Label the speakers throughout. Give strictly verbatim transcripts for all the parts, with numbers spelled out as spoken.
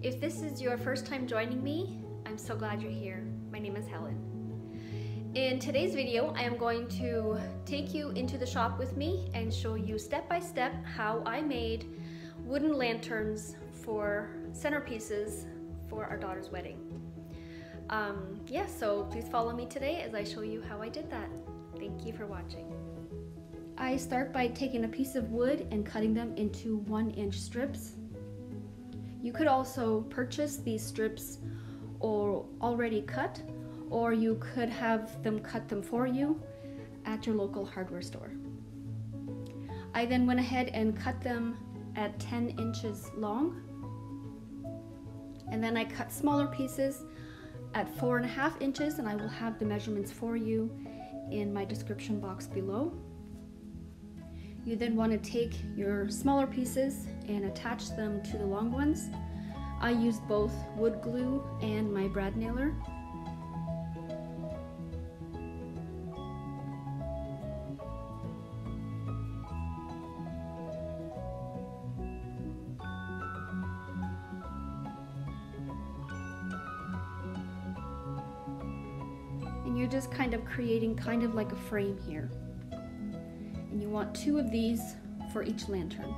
Speaker 1: If this is your first time joining me, I'm so glad you're here. My name is Helen. In today's video, I am going to take you into the shop with me and show you step by step how I made wooden lanterns for centerpieces for our daughter's wedding. Um, yeah, so please follow me today as I show you how I did that. Thank you for watching. I start by taking a piece of wood and cutting them into one inch strips. You could also purchase these strips or already cut, or you could have them cut them for you at your local hardware store. I then went ahead and cut them at ten inches long, and then I cut smaller pieces at four and a half inches, and I will have the measurements for you in my description box below. You then want to take your smaller pieces and attach them to the long ones. I used both wood glue and my brad nailer. And you're just kind of creating kind of like a frame here. And you want two of these for each lantern.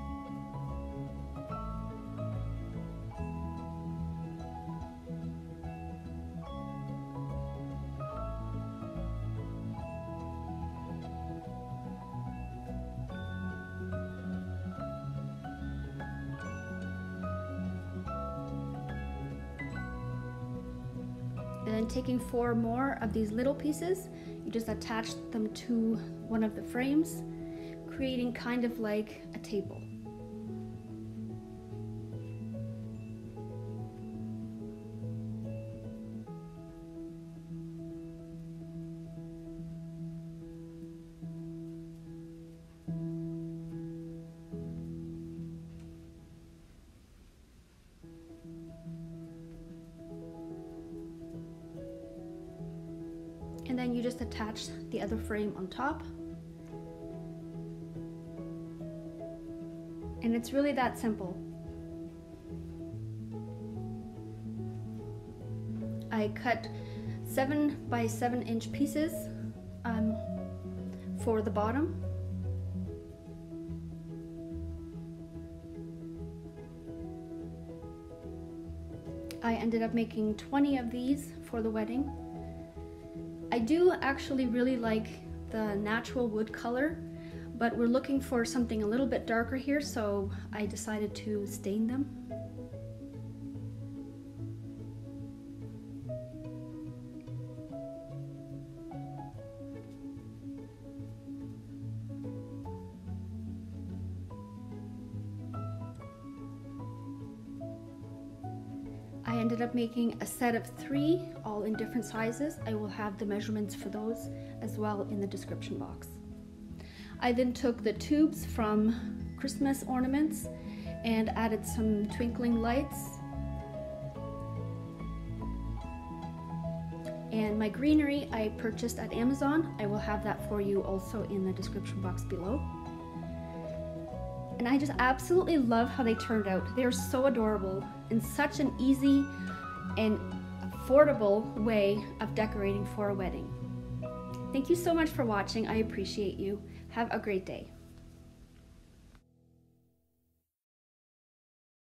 Speaker 1: And then taking four more of these little pieces, you just attach them to one of the frames, creating kind of like a table. And then you just attach the other frame on top. And it's really that simple. I cut seven by seven inch pieces um, for the bottom. I ended up making twenty of these for the wedding. I do actually really like the natural wood color, but we're looking for something a little bit darker here, so I decided to stain them. I ended up making a set of three, all in different sizes. I will have the measurements for those as well in the description box. I then took the tubes from Christmas ornaments and added some twinkling lights. And my greenery I purchased at Amazon. I will have that for you also in the description box below. And I just absolutely love how they turned out. They're so adorable and such an easy and affordable way of decorating for a wedding. Thank you so much for watching. I appreciate you. Have a great day.